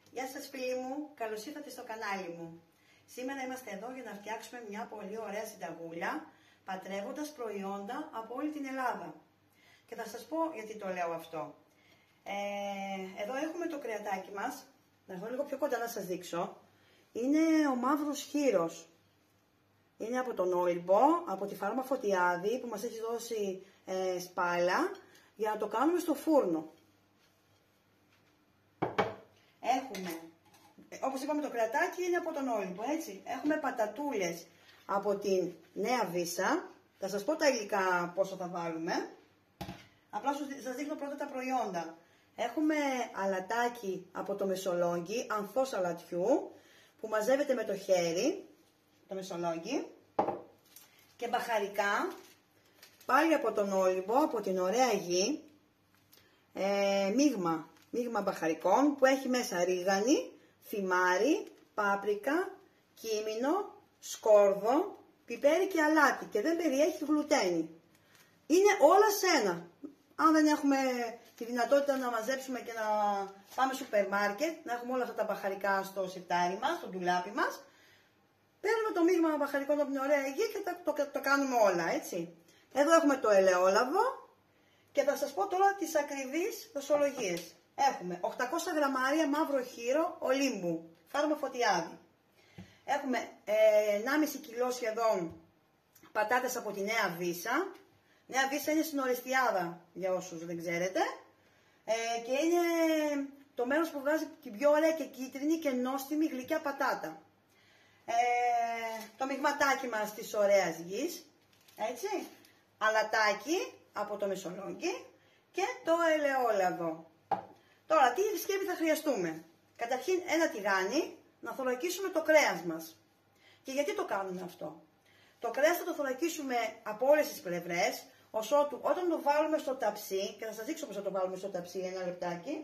Γεια σας φίλοι μου, καλώς ήρθατε στο κανάλι μου. Σήμερα είμαστε εδώ για να φτιάξουμε μια πολύ ωραία συνταγούλα, πατρεύοντας προϊόντα από όλη την Ελλάδα. Και θα σας πω γιατί το λέω αυτό. Εδώ έχουμε το κρεατάκι μας, να έρθω λίγο πιο κοντά να σας δείξω. Είναι ο μαύρος χήρος. Είναι από τον Όλυμπο, από τη φάρμα Φωτιάδη που μας έχει δώσει σπάλα για να το κάνουμε στο φούρνο. Έχουμε, όπως είπαμε, το κρεατάκι είναι από τον Όλυμπο, έτσι. Έχουμε πατατούλες από την Νέα Βύσσα. Θα σας πω τα υλικά πόσο θα βάλουμε. Απλά σας δείχνω πρώτα τα προϊόντα. Έχουμε αλατάκι από το Μεσολόγγι, ανθός αλατιού, που μαζεύεται με το χέρι, το Μεσολόγγι. Και μπαχαρικά, πάλι από τον Όλυμπο, από την Ωραία Γη, μείγμα μπαχαρικών που έχει μέσα ρίγανη, θυμάρι, πάπρικα, κίμινο, σκόρδο, πιπέρι και αλάτι και δεν περιέχει γλουτένι. Είναι όλα σε ένα. Αν δεν έχουμε τη δυνατότητα να μαζέψουμε και να πάμε σούπερ μάρκετ, να έχουμε όλα αυτά τα μπαχαρικά στο σιρτάρι μας, στο ντουλάπι μας, παίρνουμε το μείγμα μπαχαρικών από την Ωραία Γη και το κάνουμε όλα, έτσι. Εδώ έχουμε το ελαιόλαδο και θα σας πω τώρα τις ακριβείς δοσολογίες. Έχουμε 800 γραμμάρια μαύρο χήρο Ολύμπου, φάρμα Φωτιάδη. Έχουμε 1,5 κιλό σχεδόν πατάτες από τη Νέα Βύσσα. Νέα Βύσσα είναι στην Ορεστιάδα, για όσους δεν ξέρετε. Και είναι το μέρος που βγάζει την πιο ωραία και κίτρινη και νόστιμη γλυκιά πατάτα. Το μειγματάκι μας της Ωραίας Γης, έτσι. Αλατάκι από το Μεσολόγγι και το ελαιόλαδο. Τώρα, τι σκεύη θα χρειαστούμε. Καταρχήν ένα τηγάνι να θωρακίσουμε το κρέας μας. Και γιατί το κάνουμε αυτό. Το κρέας θα το θωρακίσουμε από όλες τις πλευρές, ώσοτου όταν το βάλουμε στο ταψί, και θα σας δείξω πώς θα το βάλουμε στο ταψί, ένα λεπτάκι,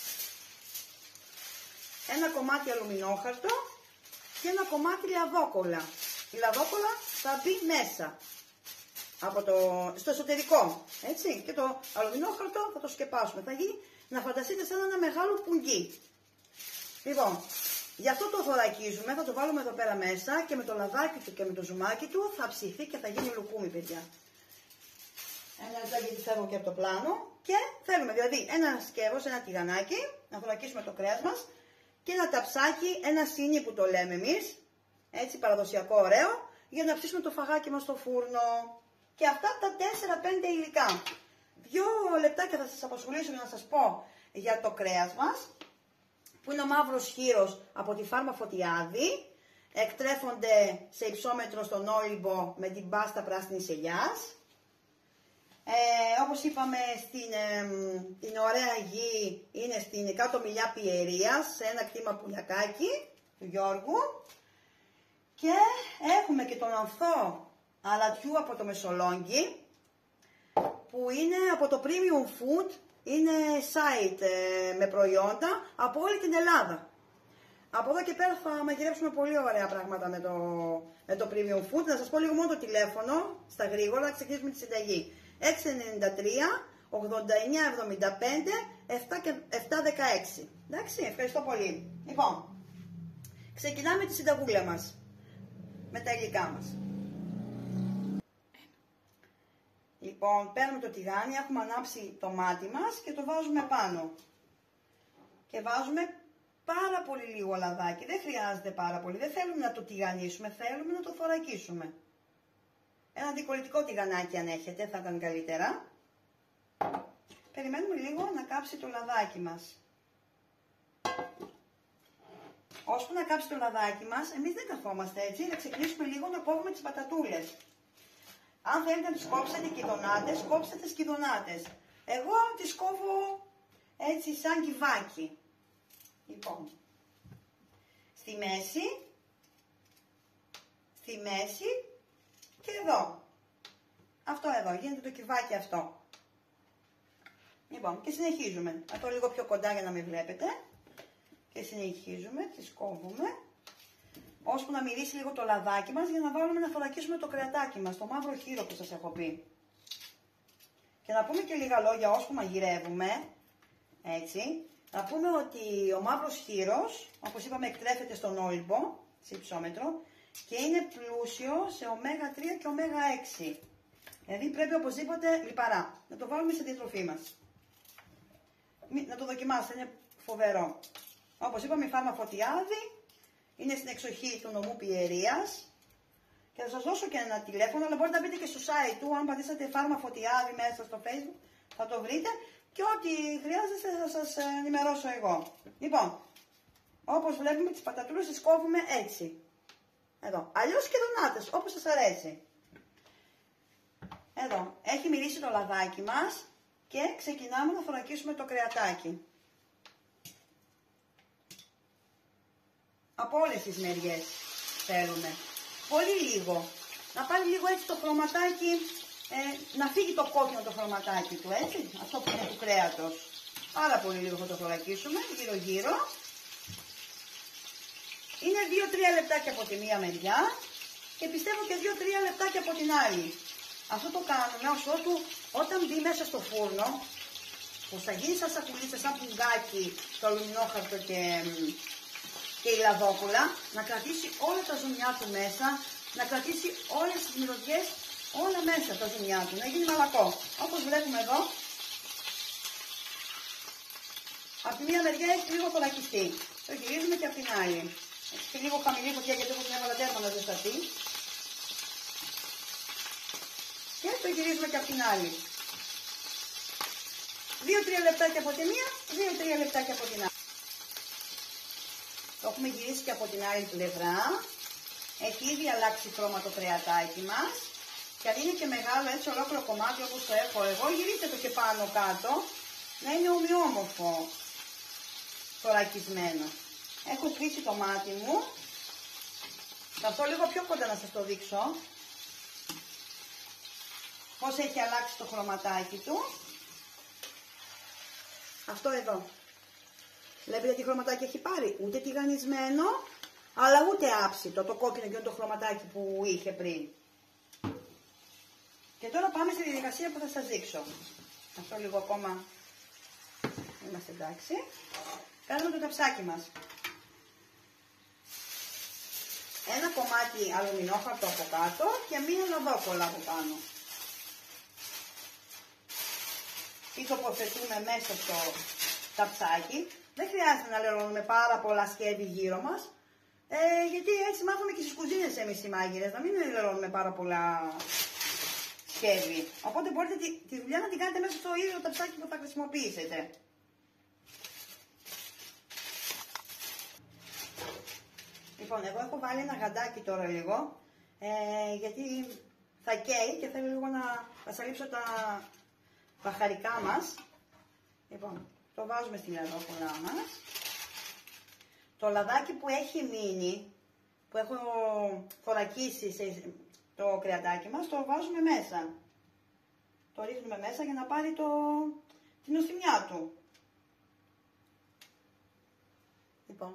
ένα κομμάτι αλουμινόχαρτο και ένα κομμάτι λαδόκολλα. Η λαδόκολλα θα μπει μέσα, στο εσωτερικό, έτσι, και το αλουμινόχαρτο θα το σκεπάσουμε. Θα γίνει, να φανταστείτε, σαν ένα μεγάλο πουγγί. Λοιπόν, γι' αυτό το θωρακίζουμε, θα το βάλουμε εδώ πέρα μέσα και με το λαδάκι του και με το ζουμάκι του θα ψηθεί και θα γίνει λουκούμι, παιδιά. Ένα λεπτάκι, γιατί φεύγω και από το πλάνο. Και θέλουμε δηλαδή ένα σκεύος, ένα τηγανάκι, να θωρακίσουμε το κρέας μας και ένα ταψάκι, ένα σινί που το λέμε εμείς, έτσι παραδοσιακό ωραίο, για να ψήσουμε το φαγάκι μας στο φούρνο. Και αυτά τα 4-5 υλικά. 2 λεπτάκια θα σας απασχολήσω για να σας πω για το κρέας μας, που είναι ο μαύρος χήρος από τη φάρμα Φωτιάδη. Εκτρέφονται σε υψόμετρο στον Όλυμπο με την πάστα πράσινης ελιάς. Όπως είπαμε, την Ωραία Γη είναι στην κάτω Μιλιά Πιερίας, σε ένα κτήμα πουλιακάκι του Γιώργου. Και έχουμε και τον ανθό αλατιού από το Μεσολόγγι, που είναι από το Premium Food, είναι site με προϊόντα από όλη την Ελλάδα. Από εδώ και πέρα θα μαγειρέψουμε πολύ ωραία πράγματα με το Premium Food. Να σας πω λίγο μόνο το τηλέφωνο, στα γρήγορα, να ξεκινήσουμε τη συνταγή. 693 89 75 716. Εντάξει, ευχαριστώ πολύ. Λοιπόν, ξεκινάμε τη συνταγούλα μας με τα υλικά μας. Λοιπόν, παίρνουμε το τηγάνι, έχουμε ανάψει το μάτι μας και το βάζουμε πάνω. Και βάζουμε πάρα πολύ λίγο λαδάκι, δεν χρειάζεται πάρα πολύ, δεν θέλουμε να το τηγανίσουμε, θέλουμε να το θωρακίσουμε. Ένα αντικολλητικό τηγανάκι αν έχετε θα ήταν καλύτερα. Περιμένουμε λίγο να κάψει το λαδάκι μας. Ώσπου να κάψει το λαδάκι μας, εμείς δεν καθόμαστε έτσι, θα ξεκινήσουμε λίγο να κόβουμε τις πατατούλες. Αν θέλετε να τις κόψετε κυδωνάτες, κόψτε τις κυδωνάτες. Εγώ τις κόβω έτσι σαν κυβάκι. Λοιπόν, στη μέση και εδώ. Αυτό εδώ, γίνεται το κυβάκι αυτό. Λοιπόν, και συνεχίζουμε. Αυτό λίγο πιο κοντά για να με βλέπετε. Και συνεχίζουμε, τις κόβουμε. Ώσπου να μυρίσει λίγο το λαδάκι μας για να βάλουμε να θωρακίσουμε το κρεατάκι μας, το μαύρο χήρο που σας έχω πει. Και να πούμε και λίγα λόγια ώσπου μαγειρεύουμε, έτσι. Θα πούμε ότι ο μαύρος χήρος, όπως είπαμε, εκτρέφεται στον όλυμπο, σε υψόμετρο, και είναι πλούσιο σε ω3 και ω6. Δηλαδή πρέπει οπωσδήποτε λιπαρά να το βάλουμε στη διατροφή μας. Να το δοκιμάσετε, είναι φοβερό. Όπως είπαμε, η φάρμα Φωτιάδη είναι στην εξοχή του νομού Πιερίας. Και θα σας δώσω και ένα τηλέφωνο, αλλά μπορείτε να μπείτε και στο site του. Αν πατήσατε φάρμα Φωτιάδη μέσα στο Facebook, θα το βρείτε. Και ό,τι χρειάζεστε θα σας ενημερώσω εγώ. Λοιπόν, όπως βλέπουμε, τις πατατούλες τις κόβουμε έτσι. Εδώ. Αλλιώς και δονάτες, όπως σας αρέσει. Εδώ. Έχει μυρίσει το λαδάκι μας και ξεκινάμε να θωρακίσουμε το κρεατάκι. Από όλες τις μεριές θέλουμε. Πολύ λίγο. Να πάρει λίγο έτσι το χρωματάκι, να φύγει το κόκκινο το χρωματάκι του, έτσι. Αυτό που είναι του κρέατος. Πάρα πολύ λίγο θα το θωρακίσουμε, γύρω γύρω. Είναι 2-3 λεπτάκια από τη μία μεριά και πιστεύω και 2-3 λεπτάκια από την άλλη. Αυτό το κάνουμε ως ότου όταν μπει μέσα στο φούρνο, που θα γίνει σαν σακουλίτσα, σαν πουγγάκι, το αλουμινόχαρτο και η λαδόκουλα, να κρατήσει όλα τα ζουμιά του μέσα, να κρατήσει όλες τις μυρωδιές, όλα μέσα τα ζουμιά του, να γίνει μαλακό. Όπως βλέπουμε εδώ, από τη μία μεριά έχει λίγο θωρακιστεί. Το γυρίζουμε και από την άλλη. Έχει και λίγο χαμηλή φωτιά γιατί όπως έβαλα τέρμα να ζεσταθεί. Και το γυρίζουμε και από την άλλη. 2-3 λεπτάκια από τη μία, 2-3 λεπτάκια από την άλλη. Το έχουμε γυρίσει και από την άλλη πλευρά. Έχει ήδη αλλάξει χρώμα το κρεατάκι μας. Και αν είναι και μεγάλο έτσι ολόκληρο κομμάτι όπως το έχω εγώ, γυρίστε το και πάνω κάτω να είναι ομοιόμορφο θωρακισμένο. Έχω κλείσει το μάτι μου. Θα έρθω λίγο πιο κοντά να σας το δείξω. Πώς έχει αλλάξει το χρωματάκι του. Αυτό εδώ. Βλέπετε τι χρωματάκι έχει πάρει. Ούτε τηγανισμένο, αλλά ούτε άψητο. Το κόκκινο και το χρωματάκι που είχε πριν. Και τώρα πάμε στη διαδικασία που θα σας δείξω. Αυτό λίγο ακόμα είμαστε εντάξει. Κάνουμε το ταψάκι μας. Ένα κομμάτι αλουμινόχαρτο από κάτω και μία λαδόκολα από πάνω. Τι τοποθετούμε μέσα στο ταψάκι. Δεν χρειάζεται να λερώνουμε πάρα πολλά σκεύη γύρω μας. Γιατί έτσι μάθαμε και στις κουζίνες εμείς οι μάγειρες, να μην λερώνουμε πάρα πολλά σκεύη. Οπότε μπορείτε τη δουλειά να την κάνετε μέσα στο ίδιο ταψάκι που θα χρησιμοποιήσετε. Λοιπόν, εγώ έχω βάλει ένα γαντάκι τώρα λίγο, γιατί θα καίει και θέλω λίγο να σαλείψω τα μπαχαρικά μας. Λοιπόν, το βάζουμε στη λαδόκολά μας. Το λαδάκι που έχει μείνει, που έχω θωρακίσει το κρεατάκι μας, το βάζουμε μέσα. Το ρίχνουμε μέσα για να πάρει την νοστιμιά του. Λοιπόν.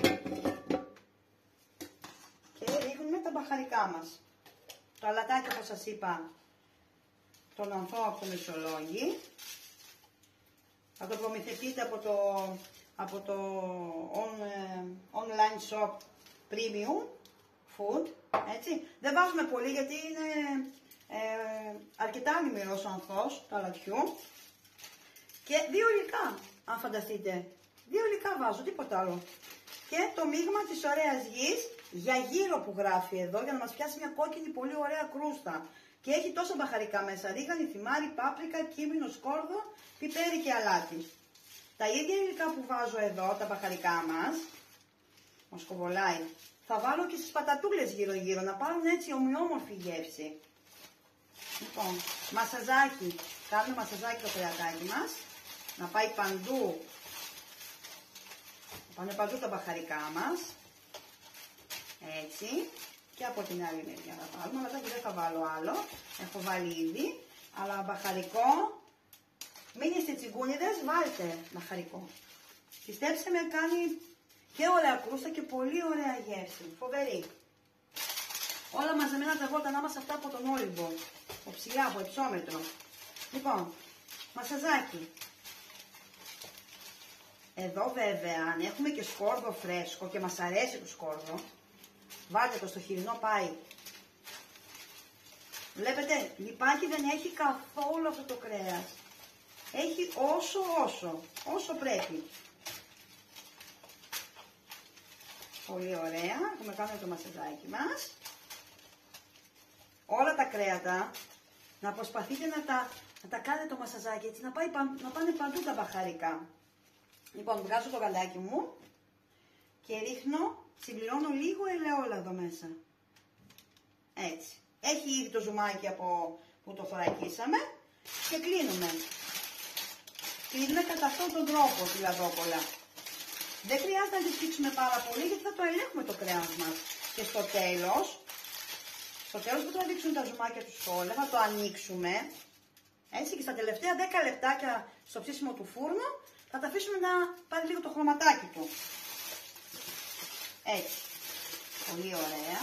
Και ρίχνουμε τα μπαχαρικά μας. Το αλατάκι, όπως σας είπα, τον ανθώ από το Μεσολόγγι. Θα το προμηθευτείτε από το online shop premium food, έτσι. Δεν βάζουμε πολύ γιατί είναι αρκετά αλμυρός ο ανθός του αλατιού. Και 2 υλικά, αν φανταστείτε. 2 υλικά βάζω, τίποτα άλλο. Και το μείγμα της ωραίας γης για γύρω που γράφει εδώ, για να μας πιάσει μια κόκκινη πολύ ωραία κρούστα. Και έχει τόσα μπαχαρικά μέσα, ρίγανη, θυμάρι, πάπρικα, κίμινο, σκόρδο, πιπέρι και αλάτι. Τα ίδια υλικά που βάζω εδώ, τα μπαχαρικά μας, μας κοβολάει, θα βάλω και στις πατατούλες γύρω-γύρω, να πάρουν έτσι ομοιόμορφη γεύση. Λοιπόν, μασαζάκι, κάνουμε μασαζάκι το κρεατάκι μας, να πάει παντού, πάνε παντού τα μπαχαρικά μας, έτσι. Και από την άλλη μεριά θα βάλουμε, αλλά δεν θα βάλω άλλο, έχω βάλει ήδη, αλλά μπαχαρικό, μην είστε τσιγκούνιδες, βάλτε μπαχαρικό. Πιστέψτε με, κάνει και ωραία κρούστα και πολύ ωραία γεύση, φοβερή. Όλα μαζεμένα τα βότανά μας αυτά από τον όλυμπο, από ψηλά, από υψόμετρο. Λοιπόν, μασαζάκι. Εδώ βέβαια, αν έχουμε και σκόρδο φρέσκο και μας αρέσει το σκόρδο, βάλτε το στο χοιρινό πάει. Βλέπετε, λιπάκι δεν έχει καθόλου αυτό το κρέας. Έχει όσο πρέπει. Πολύ ωραία, έχουμε κάνει το μασαζάκι μας. Όλα τα κρέατα, να προσπαθείτε να τα κάνετε το μασαζάκι έτσι, να πάνε παντού τα μπαχαρικά. Λοιπόν, βγάζω το γαλάκι μου και ρίχνω, συμπληρώνω λίγο ελαιόλαδο μέσα. Έτσι. Έχει ήδη το ζουμάκι από που το θωρακίσαμε και κλείνουμε. Κλείνουμε κατά αυτόν τον τρόπο τη λαδόκολα. Δεν χρειάζεται να τη στήξουμε πάρα πολύ γιατί θα το ελέγχουμε το κρέας μας. Και στο τέλος που θα δείξουν τα ζουμάκια του όλα, θα το ανοίξουμε. Έτσι και στα τελευταία 10 λεπτάκια στο ψήσιμο του φούρνου θα τα αφήσουμε να πάρει λίγο το χρωματάκι του. Έτσι. Πολύ ωραία.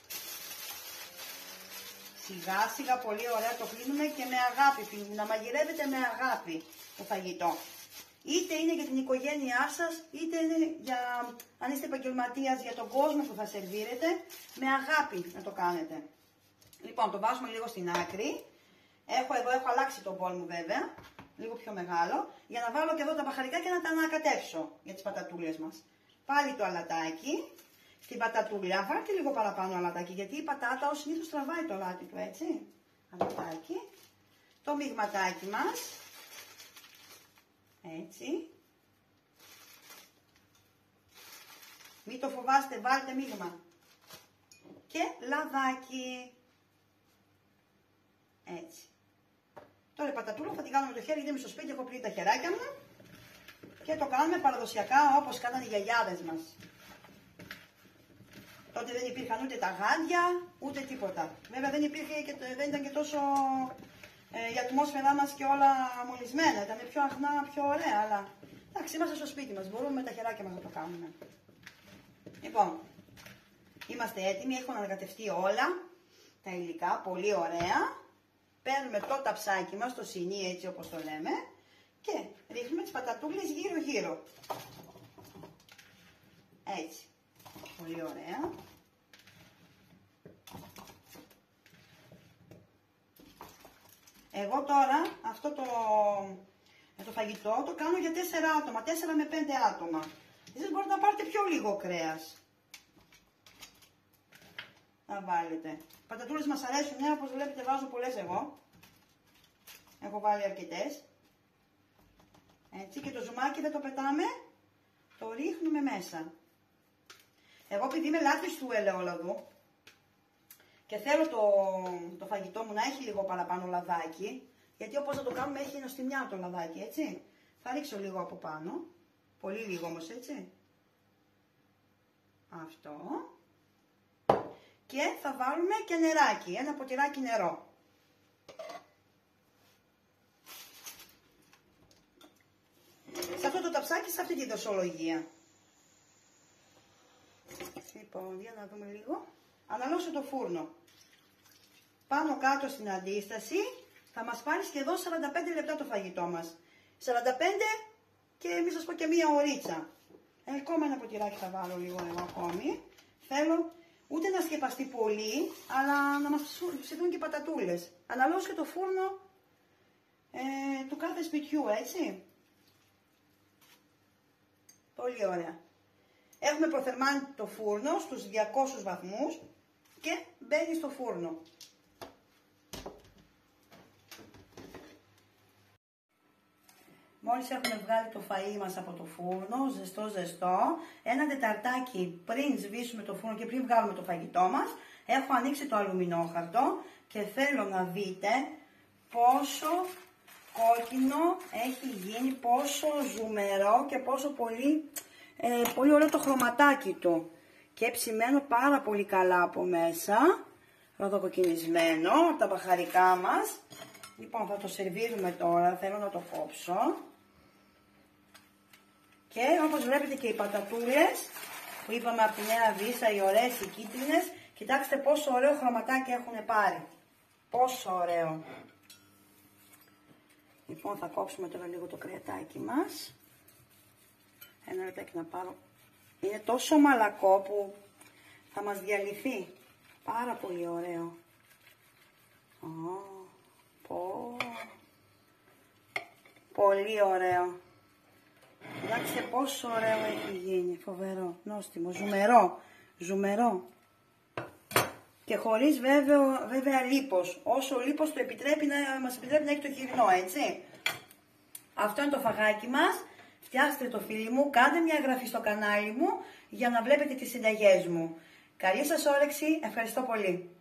Σιγά σιγά πολύ ωραία το κλείνουμε και με αγάπη, να μαγειρεύετε με αγάπη το φαγητό. Είτε είναι για την οικογένειά σας, είτε είναι για, αν είστε επαγγελματίας, για τον κόσμο που θα σερβίρετε, με αγάπη να το κάνετε. Λοιπόν, το βάζουμε λίγο στην άκρη. Έχω αλλάξει το μπολ μου βέβαια, λίγο πιο μεγάλο, για να βάλω και εδώ τα μπαχαρικά και να τα ανακατεύσω για τις πατατούλες μας. Πάλι το αλατάκι. Στην πατατούλα, βάλτε λίγο παραπάνω αλατάκι, γιατί η πατάτα ως συνήθως τραβάει το αλάτι του, έτσι. Αλατάκι. Το μειγματάκι μας. Έτσι. Μην το φοβάστε, βάλτε μείγμα. Και λαδάκι. Έτσι. Τώρα η πατατούλα θα την κάνω με το χέρι, γιατί είμαι στο σπίτι, έχω πλύνει τα χεράκια μου. Και το κάνουμε παραδοσιακά όπως κάνανε οι γιαγιάδες μας. Τότε δεν υπήρχαν ούτε τα γάντια, ούτε τίποτα. Βέβαια δεν ήταν και τόσο η ατμόσφαιρά μας και όλα μολυσμένα. Ήταν πιο αγνά, πιο ωραία, αλλά εντάξει, είμαστε στο σπίτι μας, μπορούμε με τα χεράκια μας να το κάνουμε. Λοιπόν, είμαστε έτοιμοι, έχουν ανακατευτεί όλα τα υλικά, πολύ ωραία. Παίρνουμε το ταψάκι μας, το σινί έτσι όπως το λέμε, και ρίχνουμε τις πατατούλες γύρω-γύρω. Έτσι. Πολύ ωραία. Εγώ τώρα αυτό το φαγητό το κάνω για 4 άτομα, 4 με 5 άτομα. Εσείς μπορείτε να πάρετε πιο λίγο κρέας. Να βάλετε. Οι πατατούλες μας αρέσουν, ναι, όπως βλέπετε βάζω πολλές εγώ. Έχω βάλει αρκετές. Έτσι, και το ζουμάκι δεν το πετάμε, το ρίχνουμε μέσα. Εγώ επειδή είμαι λάτρης του ελαιόλαδου και θέλω το φαγητό μου να έχει λίγο παραπάνω λαδάκι, γιατί όπως θα το κάνουμε έχει νοστιμιά το λαδάκι, έτσι. Θα ρίξω λίγο από πάνω, πολύ λίγο όμως, έτσι. Αυτό. Και θα βάλουμε και νεράκι, ένα ποτηράκι νερό. Σε αυτό το ταψάκι, σε αυτή τη δοσολογία. Λοιπόν, για να δούμε λίγο. Αναλώσω το φούρνο. Πάνω κάτω στην αντίσταση θα μας πάρει σχεδόν 45 λεπτά το φαγητό μας. 45 και μη σας πω και μία ωρίτσα. Ακόμα ένα ποτηράκι θα βάλω λίγο εγώ ακόμη. Θέλω ούτε να σκεπαστεί πολύ, αλλά να μας ψηθούν και πατατούλες. Αναλώσω και το φούρνο του κάθε σπιτιού, έτσι. Πολύ ωραία. Έχουμε προθερμάνει το φούρνο στους 200 βαθμούς και μπαίνει στο φούρνο. Μόλις έχουμε βγάλει το φαΐ μας από το φούρνο, ζεστό, ένα τεταρτάκι πριν σβήσουμε το φούρνο και πριν βγάλουμε το φαγητό μας, έχω ανοίξει το αλουμινόχαρτο και θέλω να δείτε πόσο κόκκινο έχει γίνει, πόσο ζουμερό και πόσο πολύ ωραίο το χρωματάκι του. Και ψημένο πάρα πολύ καλά από μέσα, ροδοκοκκινισμένο από τα μπαχαρικά μας. Λοιπόν, θα το σερβίρουμε τώρα, θέλω να το κόψω. Και όπως βλέπετε και οι πατατούλες που είπαμε από τη Νέα Βίσσα, οι ωραίες, οι κίτρινες, κοιτάξτε πόσο ωραίο χρωματάκι έχουν πάρει. Πόσο ωραίο. Λοιπόν, θα κόψουμε τώρα λίγο το κρεατάκι μας. Ένα λεπτάκι να πάρω. Είναι τόσο μαλακό που θα μας διαλυθεί. Πάρα πολύ ωραίο. Πολύ ωραίο. Κοιτάξτε πόσο ωραίο έχει γίνει. Φοβερό, νόστιμο, ζουμερό. Και χωρίς βέβαια λίπος. Όσο λίπος το μας επιτρέπει να έχει το χοιρινό, έτσι. Αυτό είναι το φαγάκι μας. Φτιάστε το, φίλοι μου, κάντε μια εγγραφή στο κανάλι μου για να βλέπετε τις συνταγές μου. Καλή σας όρεξη, ευχαριστώ πολύ.